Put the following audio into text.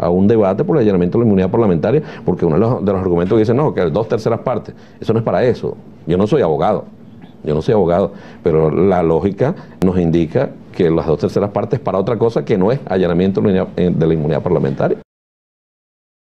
a un debate por el allanamiento de la inmunidad parlamentaria, porque uno de los argumentos que dicen, no, que 2/3 partes, eso no es para eso. Yo no soy abogado, pero la lógica nos indica que las 2/3 partes es para otra cosa que no es allanamiento de la inmunidad parlamentaria.